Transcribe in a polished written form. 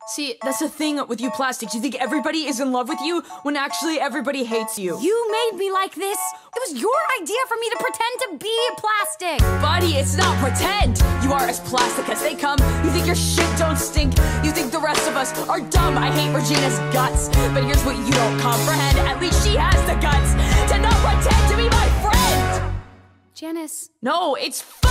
See, that's the thing with you plastics. You think everybody is in love with you when actually everybody hates you. You made me like this. It was your idea for me to pretend to be plastic. Buddy, it's not pretend. You are as plastic as they come. You think your shit don't stink. You think the rest of us are dumb. I hate Regina's guts. But here's what you don't comprehend. At least she has the guts to not pretend to be my friend. Janice. No, it's